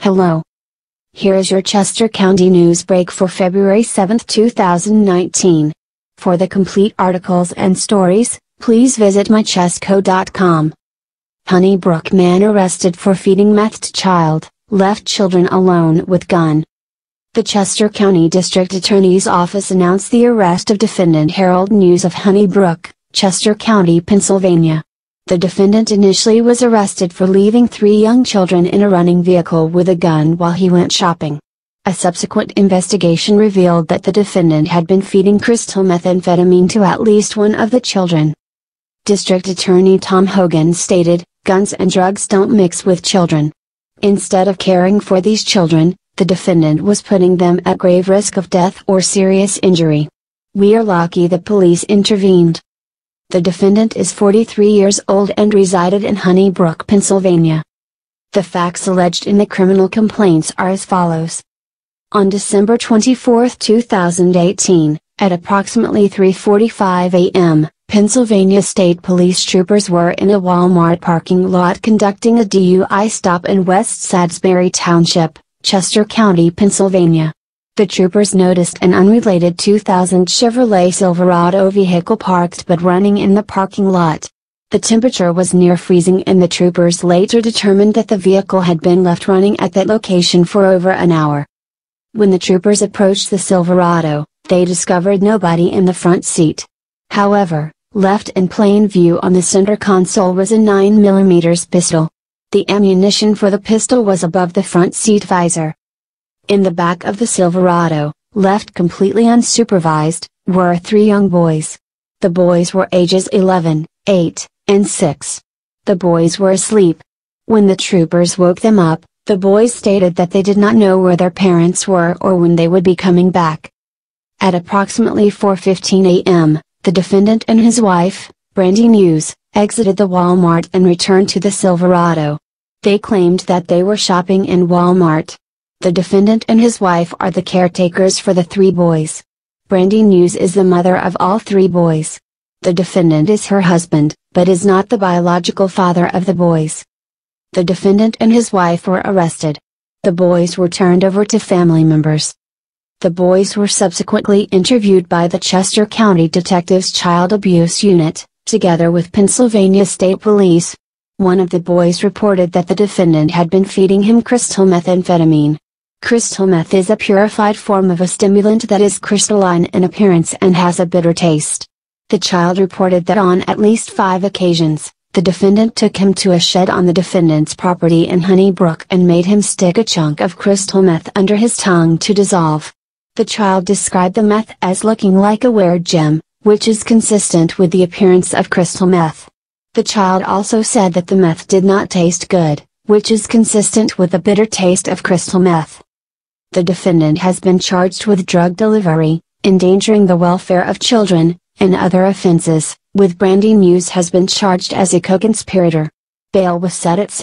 Hello. Here is your Chester County News Break for February 7, 2019. For the complete articles and stories, please visit mychesco.com. Honeybrook man arrested for feeding meth to child, left children alone with gun. The Chester County District Attorney's Office announced the arrest of defendant Harold News of Honeybrook, Chester County, Pennsylvania. The defendant initially was arrested for leaving 3 young children in a running vehicle with a gun while he went shopping. A subsequent investigation revealed that the defendant had been feeding crystal methamphetamine to at least one of the children. District Attorney Tom Hogan stated, "Guns and drugs don't mix with children. Instead of caring for these children, the defendant was putting them at grave risk of death or serious injury. We are lucky the police intervened." The defendant is 43 years old and resided in Honeybrook, Pennsylvania. The facts alleged in the criminal complaints are as follows. On December 24, 2018, at approximately 3:45 a.m., Pennsylvania State Police troopers were in a Walmart parking lot conducting a DUI stop in West Salisbury Township, Chester County, Pennsylvania. The troopers noticed an unrelated 2000 Chevrolet Silverado vehicle parked but running in the parking lot. The temperature was near freezing and the troopers later determined that the vehicle had been left running at that location for over an hour. When the troopers approached the Silverado, they discovered nobody in the front seat. However, left in plain view on the center console was a 9mm pistol. The ammunition for the pistol was above the front seat visor. In the back of the Silverado, left completely unsupervised, were 3 young boys. The boys were ages 11, 8, and 6. The boys were asleep. When the troopers woke them up, the boys stated that they did not know where their parents were or when they would be coming back. At approximately 4:15 a.m., the defendant and his wife, Brandy News, exited the Walmart and returned to the Silverado. They claimed that they were shopping in Walmart. The defendant and his wife are the caretakers for the 3 boys. Brandy News is the mother of all 3 boys. The defendant is her husband, but is not the biological father of the boys. The defendant and his wife were arrested. The boys were turned over to family members. The boys were subsequently interviewed by the Chester County Detectives Child Abuse Unit, together with Pennsylvania State Police. One of the boys reported that the defendant had been feeding him crystal methamphetamine. Crystal meth is a purified form of a stimulant that is crystalline in appearance and has a bitter taste. The child reported that on at least 5 occasions, the defendant took him to a shed on the defendant's property in Honeybrook and made him stick a chunk of crystal meth under his tongue to dissolve. The child described the meth as looking like a weird gem, which is consistent with the appearance of crystal meth. The child also said that the meth did not taste good, which is consistent with the bitter taste of crystal meth. The defendant has been charged with drug delivery, endangering the welfare of children, and other offenses, with Brandy News has been charged as a co-conspirator. Bail was set at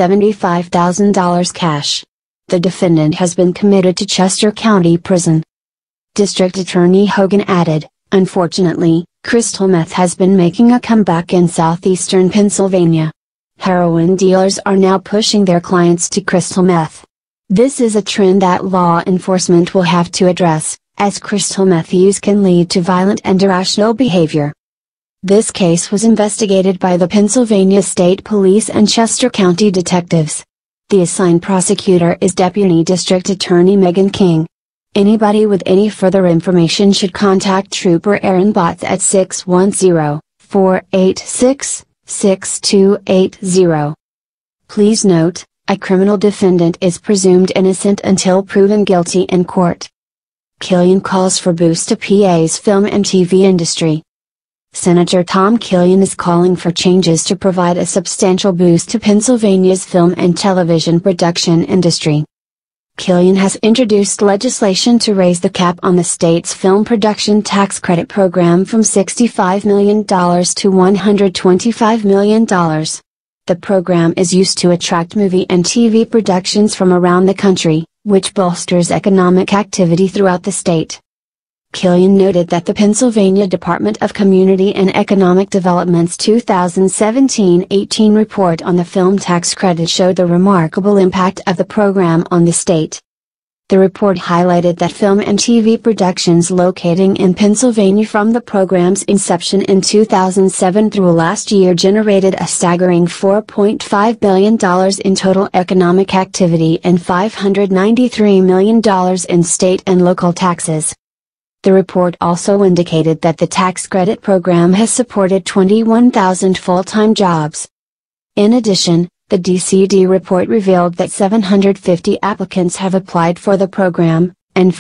$75,000 cash. The defendant has been committed to Chester County Prison. District Attorney Hogan added, "Unfortunately, crystal meth has been making a comeback in southeastern Pennsylvania. Heroin dealers are now pushing their clients to crystal meth. This is a trend that law enforcement will have to address, as crystal meth use can lead to violent and irrational behavior." This case was investigated by the Pennsylvania State Police and Chester County detectives. The assigned prosecutor is Deputy District Attorney Megan King. Anybody with any further information should contact Trooper Aaron Botts at 610-486-6280. Please note, a criminal defendant is presumed innocent until proven guilty in court. Killian calls for boost to PA's film and TV industry. Senator Tom Killian is calling for changes to provide a substantial boost to Pennsylvania's film and television production industry. Killian has introduced legislation to raise the cap on the state's film production tax credit program from $65 million to $125 million. The program is used to attract movie and TV productions from around the country, which bolsters economic activity throughout the state. Killian noted that the Pennsylvania Department of Community and Economic Development's 2017-18 report on the film tax credit showed the remarkable impact of the program on the state. The report highlighted that film and TV productions locating in Pennsylvania from the program's inception in 2007 through last year generated a staggering $4.5 billion in total economic activity and $593 million in state and local taxes. The report also indicated that the tax credit program has supported 21,000 full-time jobs. In addition, the DCD report revealed that 750 applicants have applied for the program, and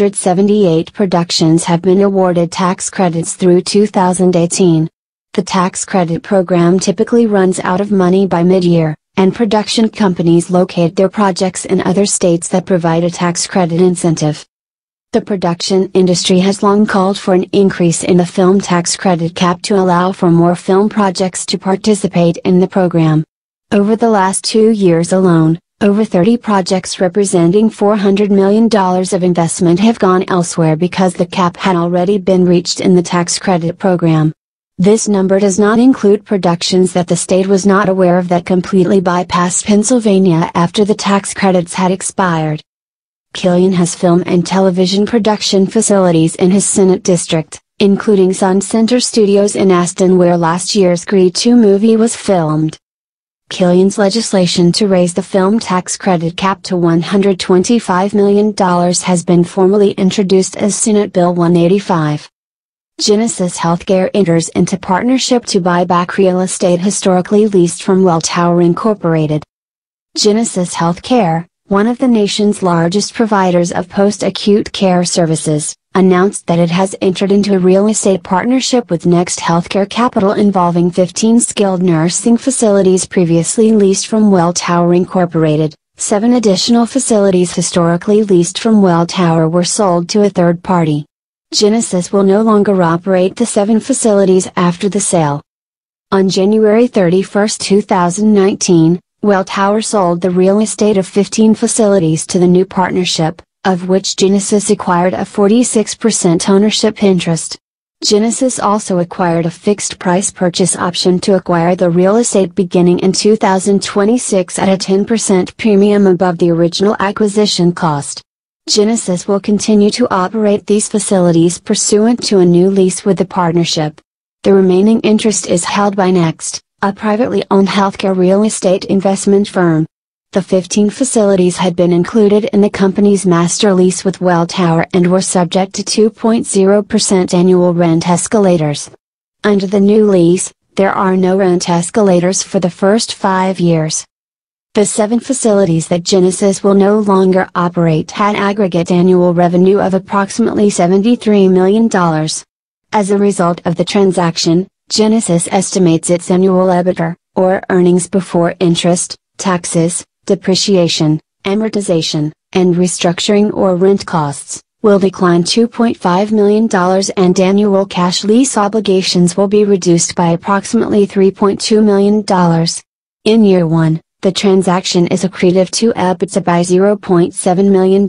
478 productions have been awarded tax credits through 2018. The tax credit program typically runs out of money by mid-year, and production companies locate their projects in other states that provide a tax credit incentive. The production industry has long called for an increase in the film tax credit cap to allow for more film projects to participate in the program. Over the last 2 years alone, over 30 projects representing $400 million of investment have gone elsewhere because the cap had already been reached in the tax credit program. This number does not include productions that the state was not aware of that completely bypassed Pennsylvania after the tax credits had expired. Killian has film and television production facilities in his Senate district, including Sun Center Studios in Aston where last year's Creed 2 movie was filmed. Killian's legislation to raise the film tax credit cap to $125 million has been formally introduced as Senate Bill 185. Genesis Healthcare enters into partnership to buy back real estate historically leased from Welltower Incorporated. Genesis Healthcare, one of the nation's largest providers of post-acute care services, announced that it has entered into a real estate partnership with Next Healthcare Capital involving 15 skilled nursing facilities previously leased from Welltower Incorporated. 7 additional facilities historically leased from Welltower were sold to a third party. Genesis will no longer operate the 7 facilities after the sale. On January 31, 2019, Welltower sold the real estate of 15 facilities to the new partnership, of which Genesis acquired a 46% ownership interest. Genesis also acquired a fixed-price purchase option to acquire the real estate beginning in 2026 at a 10% premium above the original acquisition cost. Genesis will continue to operate these facilities pursuant to a new lease with the partnership. The remaining interest is held by Next, a privately owned healthcare real estate investment firm. The 15 facilities had been included in the company's master lease with Welltower and were subject to 2.0% annual rent escalators. Under the new lease, there are no rent escalators for the first 5 years. The 7 facilities that Genesis will no longer operate had aggregate annual revenue of approximately $73 million. As a result of the transaction, Genesis estimates its annual EBITDA, or earnings before interest, taxes, depreciation, amortization, and restructuring or rent costs, will decline $2.5 million and annual cash lease obligations will be reduced by approximately $3.2 million. In year 1, the transaction is accretive to EBITDA by $0.7 million.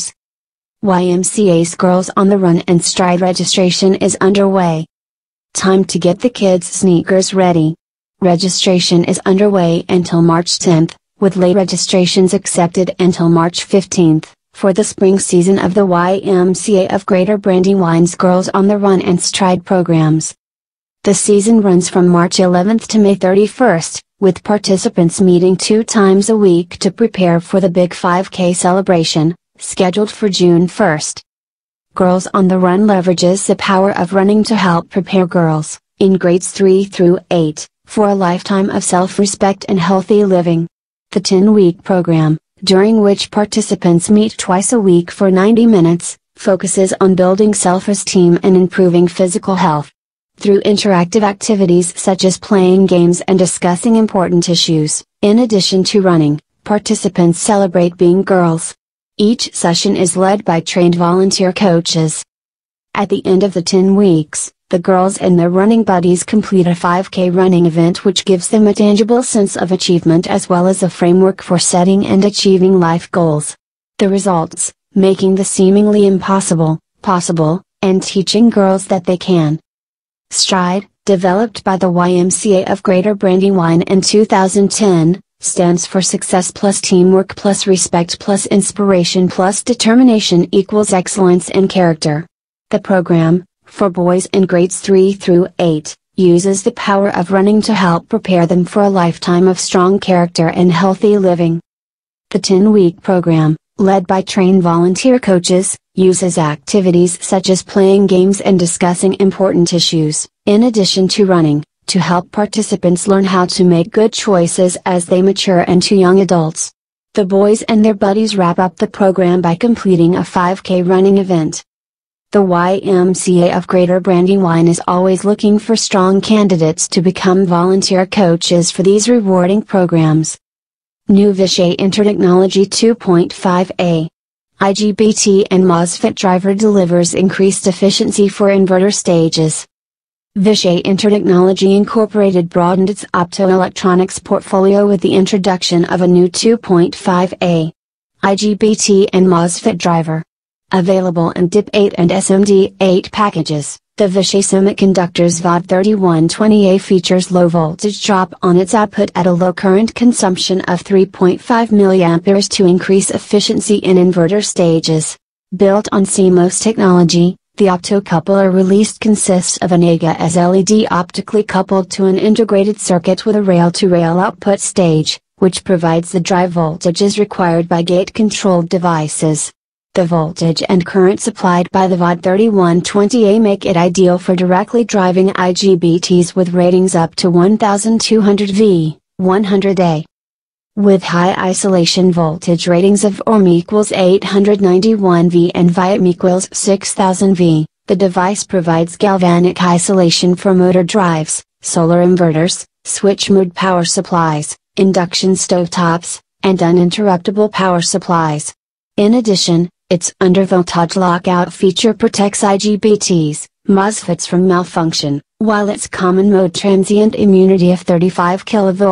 YMCA's Girls on the Run and Stride registration is underway. Time to get the kids' sneakers ready. Registration is underway until March 10th. With late registrations accepted until March 15th, for the spring season of the YMCA of Greater Brandywine's Girls on the Run and Stride programs. The season runs from March 11th to May 31st, with participants meeting 2 times a week to prepare for the Big 5K celebration, scheduled for June 1st. Girls on the Run leverages the power of running to help prepare girls, in grades 3 through 8, for a lifetime of self-respect and healthy living. The 10-week program, during which participants meet twice a week for 90 minutes, focuses on building self-esteem and improving physical health. Through interactive activities such as playing games and discussing important issues, in addition to running, participants celebrate being girls. Each session is led by trained volunteer coaches. At the end of the 10 weeks, the girls and their running buddies complete a 5K running event which gives them a tangible sense of achievement as well as a framework for setting and achieving life goals. The results, making the seemingly impossible, possible, and teaching girls that they can. STRIDE, developed by the YMCA of Greater Brandywine in 2010, stands for Success plus Teamwork plus Respect plus Inspiration plus Determination equals Excellence in Character. The program, for boys in grades 3 through 8, uses the power of running to help prepare them for a lifetime of strong character and healthy living. The 10-week program, led by trained volunteer coaches, uses activities such as playing games and discussing important issues, in addition to running, to help participants learn how to make good choices as they mature into young adults. The boys and their buddies wrap up the program by completing a 5K running event. The YMCA of Greater Brandywine is always looking for strong candidates to become volunteer coaches for these rewarding programs. New Vishay Intertechnology 2.5a. IGBT and MOSFET driver delivers increased efficiency for inverter stages. Vishay Intertechnology Incorporated broadened its optoelectronics portfolio with the introduction of a new 2.5a IGBT and MOSFET driver. Available in DIP8 and SMD8 packages, the Vishay Semiconductor's VOD3120A features low voltage drop on its output at a low current consumption of 3.5 mA to increase efficiency in inverter stages. Built on CMOS technology, the optocoupler released consists of an AGA-S LED optically coupled to an integrated circuit with a rail-to-rail output stage, which provides the drive voltages required by gate-controlled devices. The voltage and current supplied by the VOD3120A make it ideal for directly driving IGBTs with ratings up to 1200 V, 100A. With high isolation voltage ratings of ohm equals 891 V and VIOM equals 6000 V, the device provides galvanic isolation for motor drives, solar inverters, switch mode power supplies, induction stovetops, and uninterruptible power supplies. In addition, its undervoltage lockout feature protects IGBTs, MOSFETs from malfunction, while its common mode transient immunity of 35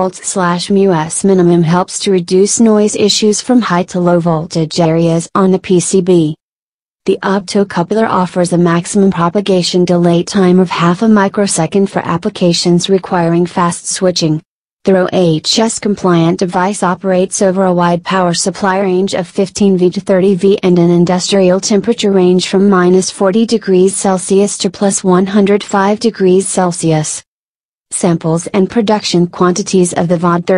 kV/µS minimum helps to reduce noise issues from high to low voltage areas on the PCB. The optocoupler offers a maximum propagation delay time of half a microsecond for applications requiring fast switching. The OHS compliant device operates over a wide power supply range of 15 V to 30 V and an industrial temperature range from -40 degrees Celsius to +105 degrees Celsius. Samples and production quantities of the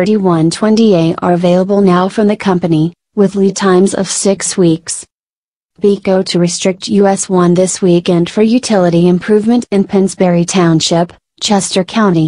VOD3120A are available now from the company, with lead times of 6 weeks. BECO to restrict US 1 this weekend for utility improvement in Pennsbury Township, Chester County.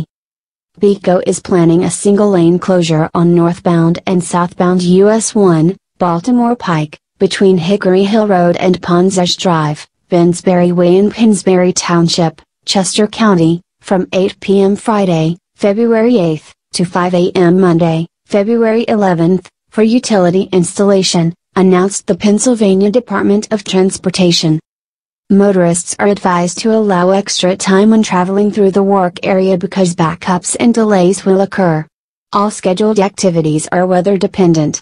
BECO is planning a single-lane closure on northbound and southbound US 1, Baltimore Pike, between Hickory Hill Road and Ponds Edge Drive, Pennsbury Way in Pennsbury Township, Chester County, from 8 p.m. Friday, February 8, to 5 a.m. Monday, February 11, for utility installation, announced the Pennsylvania Department of Transportation. Motorists are advised to allow extra time when traveling through the work area because backups and delays will occur. All scheduled activities are weather dependent.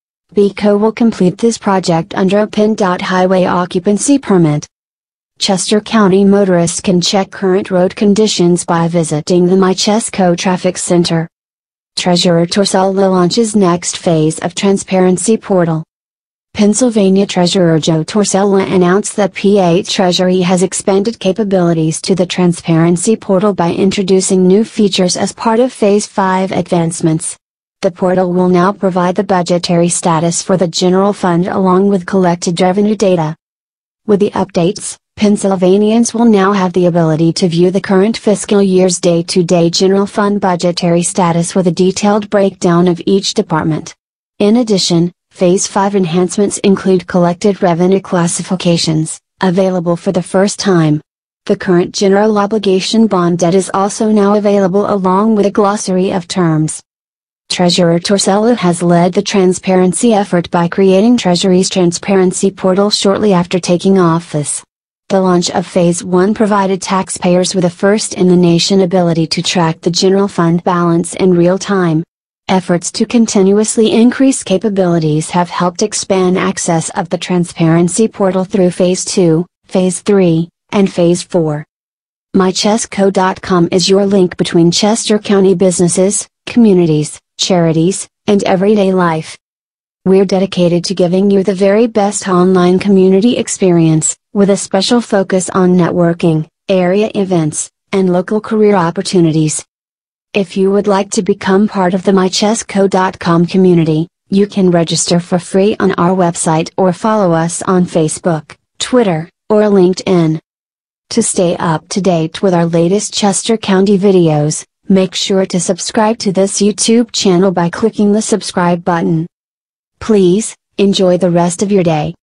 BECO will complete this project under a PennDOT highway occupancy permit. Chester County motorists can check current road conditions by visiting the MyChesco Traffic Center. Treasurer Torsella launches next phase of Transparency Portal. Pennsylvania Treasurer Joe Torsella announced that PA Treasury has expanded capabilities to the Transparency Portal by introducing new features as part of Phase 5 advancements. The portal will now provide the budgetary status for the general fund along with collected revenue data. With the updates, Pennsylvanians will now have the ability to view the current fiscal year's day-to-day general fund budgetary status with a detailed breakdown of each department. In addition, Phase 5 enhancements include collected revenue classifications, available for the first time. The current general obligation bond debt is also now available along with a glossary of terms. Treasurer Torsella has led the transparency effort by creating Treasury's Transparency Portal shortly after taking office. The launch of Phase 1 provided taxpayers with a first-in-the-nation ability to track the general fund balance in real time. Efforts to continuously increase capabilities have helped expand access of the Transparency Portal through Phase 2, Phase 3, and Phase 4. MyChessCo.com is your link between Chester County businesses, communities, charities, and everyday life. We're dedicated to giving you the very best online community experience, with a special focus on networking, area events, and local career opportunities. If you would like to become part of the MyChessCo.com community, you can register for free on our website or follow us on Facebook, Twitter, or LinkedIn. To stay up to date with our latest Chester County videos, make sure to subscribe to this YouTube channel by clicking the subscribe button. Please, enjoy the rest of your day.